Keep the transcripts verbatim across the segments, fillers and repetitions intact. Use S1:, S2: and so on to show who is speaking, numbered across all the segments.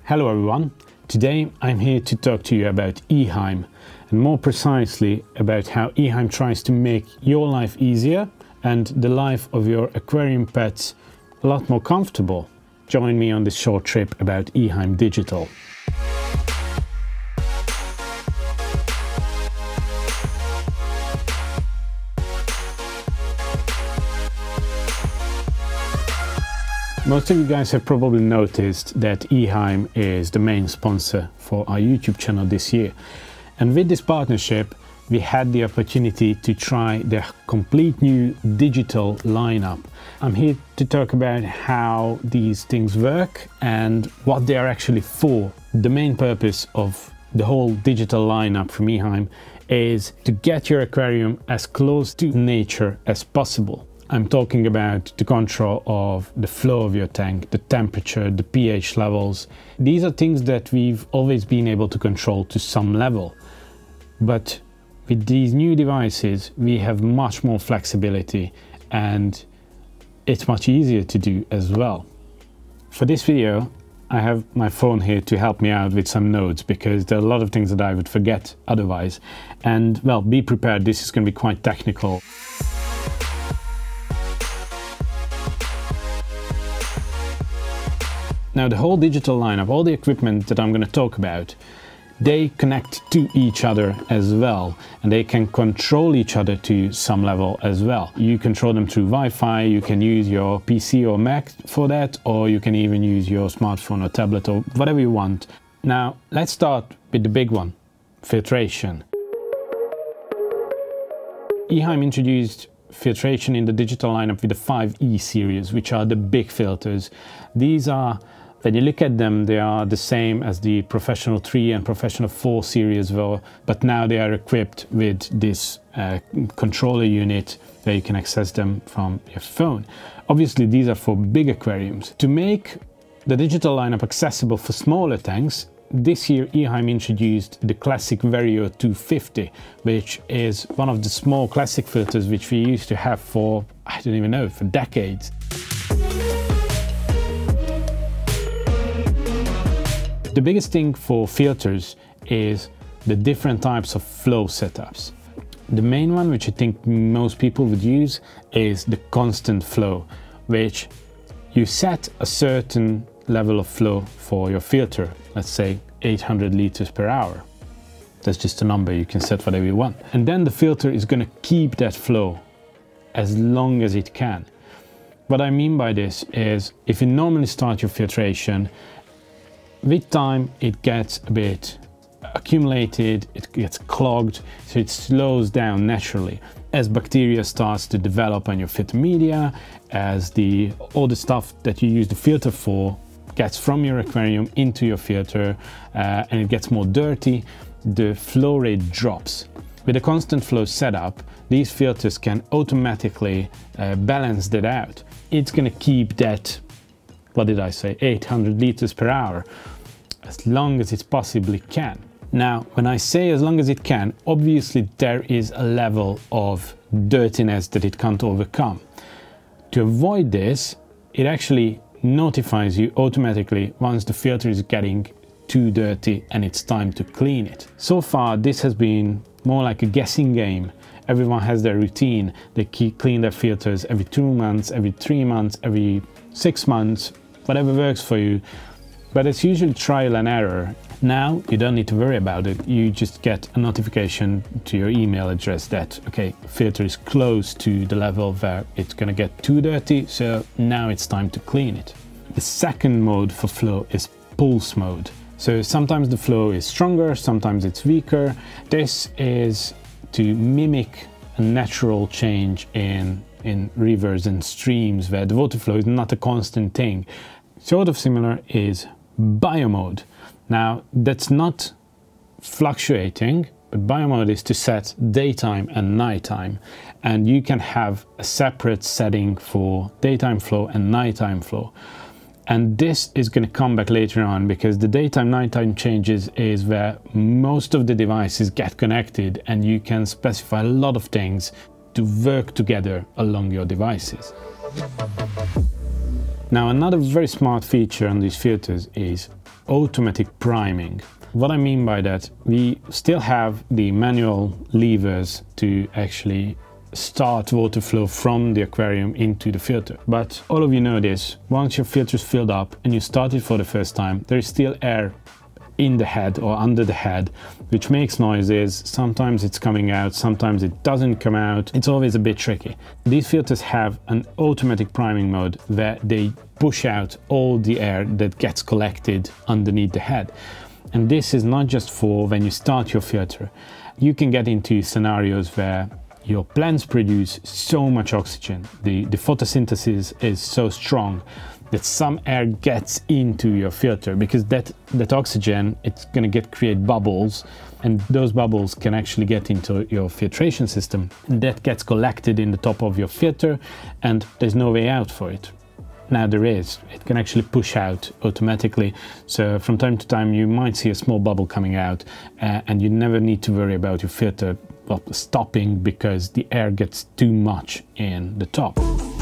S1: Hello everyone, today I'm here to talk to you about Eheim, and more precisely about how Eheim tries to make your life easier and the life of your aquarium pets a lot more comfortable. Join me on this short trip about Eheim Digital. Most of you guys have probably noticed that Eheim is the main sponsor for our YouTube channel this year. And with this partnership, we had the opportunity to try their complete new digital lineup. I'm here to talk about how these things work and what they are actually for. The main purpose of the whole digital lineup from Eheim is to get your aquarium as close to nature as possible. I'm talking about the control of the flow of your tank, the temperature, the pH levels. These are things that we've always been able to control to some level. But with these new devices, we have much more flexibility and it's much easier to do as well. For this video, I have my phone here to help me out with some notes because there are a lot of things that I would forget otherwise. And well, be prepared, this is going to be quite technical. Now the whole digital lineup, all the equipment that I'm going to talk about, they connect to each other as well, and they can control each other to some level as well. You control them through Wi-Fi, you can use your P C or Mac for that, or you can even use your smartphone or tablet or whatever you want. Now let's start with the big one, filtration. Eheim introduced filtration in the digital lineup with the five E series, which are the big filters. These are, when you look at them, they are the same as the Professional three and Professional four series were, but now they are equipped with this uh, controller unit where you can access them from your phone. Obviously, these are for big aquariums. To make the digital lineup accessible for smaller tanks, this year Eheim introduced the ClassicVARIO two fifty, which is one of the small classic filters which we used to have for, I don't even know, for decades. The biggest thing for filters is the different types of flow setups. The main one, which I think most people would use, is the constant flow, which you set a certain level of flow for your filter, let's say eight hundred liters per hour. That's just a number, you can set whatever you want. And then the filter is going to keep that flow as long as it can. What I mean by this is, if you normally start your filtration, with time it gets a bit accumulated, it gets clogged, so it slows down naturally. As bacteria starts to develop on your filter media, as the all the stuff that you use the filter for gets from your aquarium into your filter uh, and it gets more dirty, the flow rate drops. With a constant flow setup, these filters can automatically uh, balance that out. It's going to keep that, what did I say, eight hundred liters per hour as long as it possibly can. Now, when I say as long as it can, obviously there is a level of dirtiness that it can't overcome. To avoid this, it actually notifies you automatically once the filter is getting too dirty and it's time to clean it. So far, this has been more like a guessing game. Everyone has their routine. They keep clean their filters every two months, every three months, every six months, whatever works for you. But it's usually trial and error. Now you don't need to worry about it. You just get a notification to your email address that, okay, filter is close to the level where it's gonna get too dirty, so now it's time to clean it. The second mode for flow is pulse mode. So sometimes the flow is stronger, sometimes it's weaker. This is to mimic a natural change in, in rivers and streams where the water flow is not a constant thing. Sort of similar is biomode. Now that's not fluctuating, but biomode is to set daytime and nighttime, and you can have a separate setting for daytime flow and nighttime flow. And this is going to come back later on, because the daytime nighttime changes is where most of the devices get connected and you can specify a lot of things to work together along your devices. Now, another very smart feature on these filters is automatic priming. What I mean by that, we still have the manual levers to actually start water flow from the aquarium into the filter. But all of you know this, once your filter is filled up and you start it for the first time, there is still air in the head or under the head, which makes noises. Sometimes it's coming out, sometimes it doesn't come out. It's always a bit tricky. These filters have an automatic priming mode where they push out all the air that gets collected underneath the head. And this is not just for when you start your filter. You can get into scenarios where your plants produce so much oxygen, the, the photosynthesis is so strong that some air gets into your filter, because that, that oxygen, it's gonna get create bubbles, and those bubbles can actually get into your filtration system, and that gets collected in the top of your filter, and there's no way out for it. Now there is, it can actually push out automatically, so from time to time you might see a small bubble coming out, uh, and you never need to worry about your filter well, stopping because the air gets too much in the top.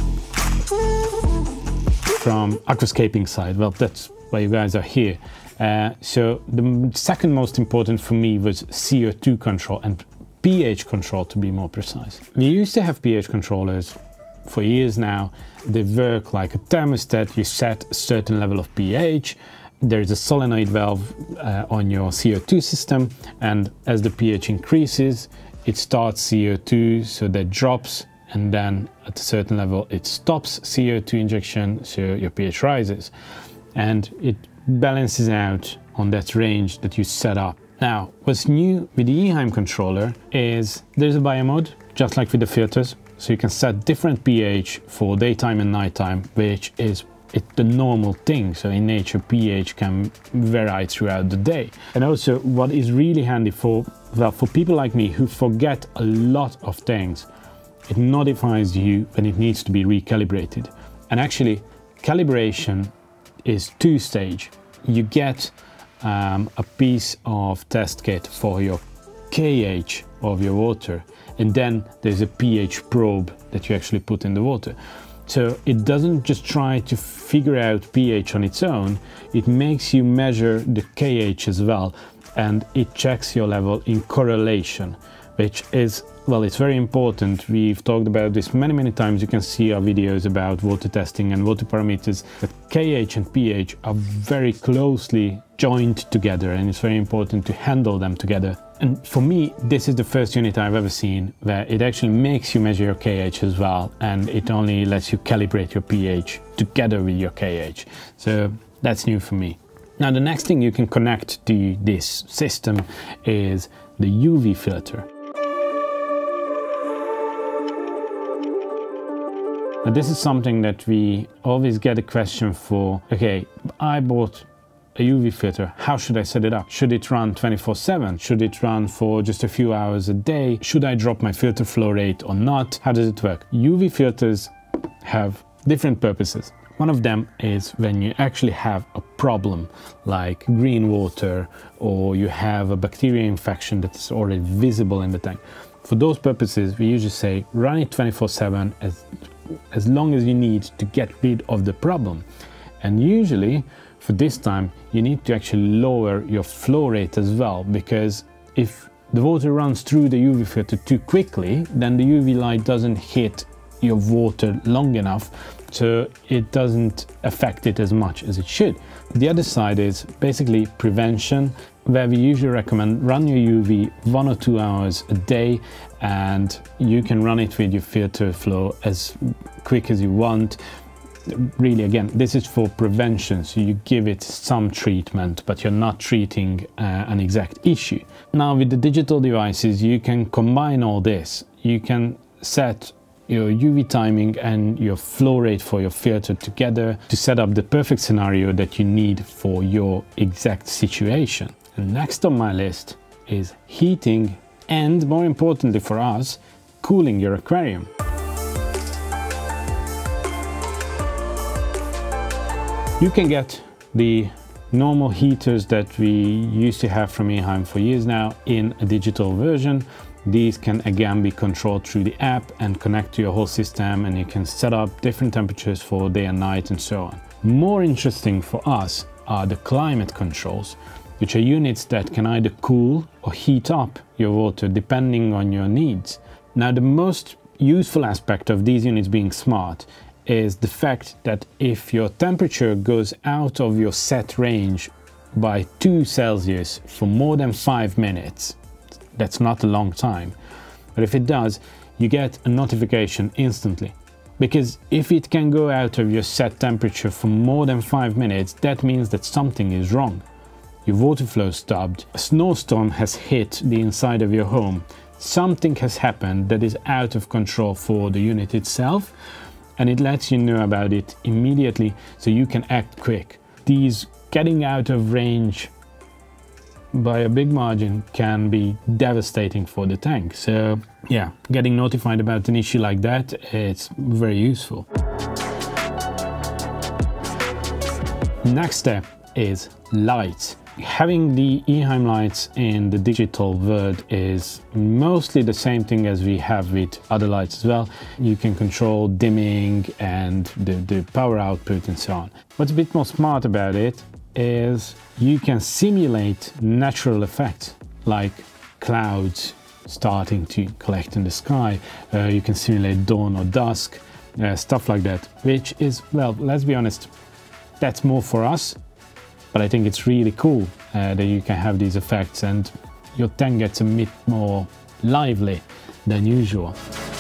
S1: From Aquascaping side, well, that's why you guys are here. Uh, so the second most important for me was C O two control and pH control, to be more precise. We used to have pH controllers for years now. They work like a thermostat. You set a certain level of pH. There's a solenoid valve uh, on your C O two system, and as the pH increases, it starts C O two, so that drops, and then at a certain level it stops C O two injection, so your pH rises, and it balances out on that range that you set up. Now, what's new with the Eheim controller is there's a bio mode, just like with the filters, so you can set different pH for daytime and nighttime, which is it's the normal thing. So in nature, pH can vary throughout the day. And also what is really handy for, well, for people like me who forget a lot of things, it notifies you when it needs to be recalibrated. And actually, calibration is two-stage. You get um, a piece of test kit for your pH of your water, and then there's a pH probe that you actually put in the water. So it doesn't just try to figure out pH on its own, it makes you measure the pH as well, and it checks your level in correlation, which is, well, it's very important. We've talked about this many, many times. You can see our videos about water testing and water parameters, but pH and pH are very closely joined together, and it's very important to handle them together. And for me, this is the first unit I've ever seen where it actually makes you measure your pH as well, and it only lets you calibrate your pH together with your pH. So that's new for me. Now, the next thing you can connect to this system is the U V filter. Now, this is something that we always get a question for. Okay, I bought a U V filter, how should I set it up? Should it run twenty-four seven? Should it run for just a few hours a day? Should I drop my filter flow rate or not? How does it work? U V filters have different purposes. One of them is when you actually have a problem like green water, or you have a bacteria infection that is already visible in the tank. For those purposes, we usually say run it twenty-four seven as, as long as you need to get rid of the problem. And usually, for this time, you need to actually lower your flow rate as well, because if the water runs through the U V filter too quickly, then the U V light doesn't hit your water long enough, so it doesn't affect it as much as it should. The other side is basically prevention, where we usually recommend run your U V one or two hours a day, and you can run it with your filter flow as quick as you want. Really, again, this is for prevention, so you give it some treatment, but you're not treating uh, an exact issue. Now, with the digital devices, you can combine all this. You can set your U V timing and your flow rate for your filter together to set up the perfect scenario that you need for your exact situation. And next on my list is heating and, more importantly for us, cooling your aquarium. You can get the normal heaters that we used to have from Eheim for years now in a digital version. These can again be controlled through the app and connect to your whole system, and you can set up different temperatures for day and night and so on. More interesting for us are the climate controls, which are units that can either cool or heat up your water depending on your needs. Now, the most useful aspect of these units being smart is the fact that if your temperature goes out of your set range by two Celsius for more than five minutes, that's not a long time, but if it does, you get a notification instantly. Because if it can go out of your set temperature for more than five minutes, that means that something is wrong. Your water flow stopped, a snowstorm has hit the inside of your home, something has happened that is out of control for the unit itself, and it lets you know about it immediately so you can act quick. These getting out of range by a big margin can be devastating for the tank. So yeah, getting notified about an issue like that, it's very useful. Next step is lights. Having the Eheim lights in the digital world is mostly the same thing as we have with other lights as well. You can control dimming and the, the power output and so on. What's a bit more smart about it is you can simulate natural effects like clouds starting to collect in the sky. Uh, you can simulate dawn or dusk, uh, stuff like that, which is, well, let's be honest, that's more for us. But I think it's really cool uh, that you can have these effects and your tank gets a bit more lively than usual.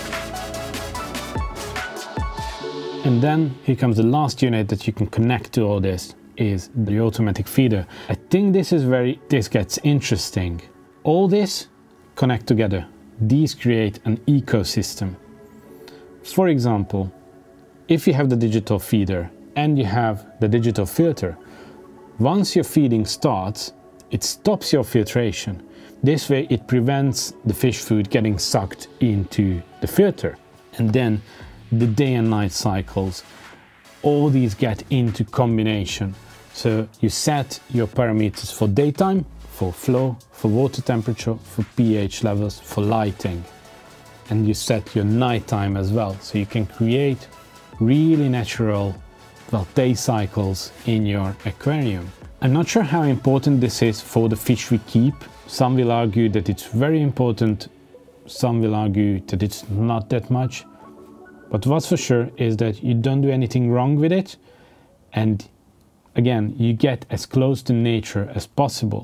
S1: And then here comes the last unit that you can connect to all this, is the automatic feeder. I think this is where this gets interesting. All this connect together. These create an ecosystem. For example, if you have the digital feeder and you have the digital filter, once your feeding starts, it stops your filtration. This way it prevents the fish food getting sucked into the filter. And then the day and night cycles, all these get into combination. So you set your parameters for daytime, for flow, for water temperature, for pH levels, for lighting. And you set your nighttime as well. So you can create really natural, well, day cycles in your aquarium. I'm not sure how important this is for the fish we keep. Some will argue that it's very important. Some will argue that it's not that much. But what's for sure is that you don't do anything wrong with it. And again, you get as close to nature as possible.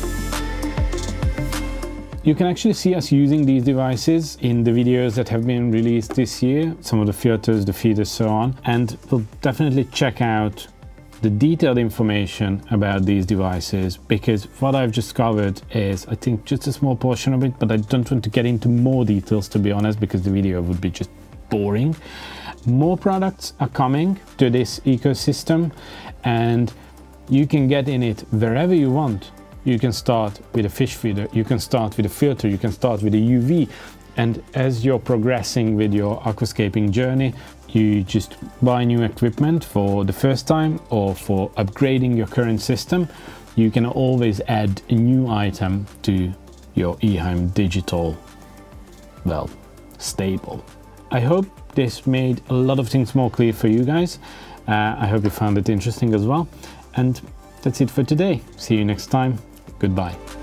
S1: You can actually see us using these devices in the videos that have been released this year, some of the filters, the feeders, so on, and we'll definitely check out the detailed information about these devices, because what I've just covered is, I think, just a small portion of it, but I don't want to get into more details, to be honest, because the video would be just boring. More products are coming to this ecosystem, and you can get in it wherever you want. You can start with a fish feeder, you can start with a filter, you can start with a U V, and as you're progressing with your aquascaping journey, you just buy new equipment for the first time or for upgrading your current system. You can always add a new item to your Eheim Digital, well, stable. I hope this made a lot of things more clear for you guys. Uh, I hope you found it interesting as well. And that's it for today. See you next time. Goodbye.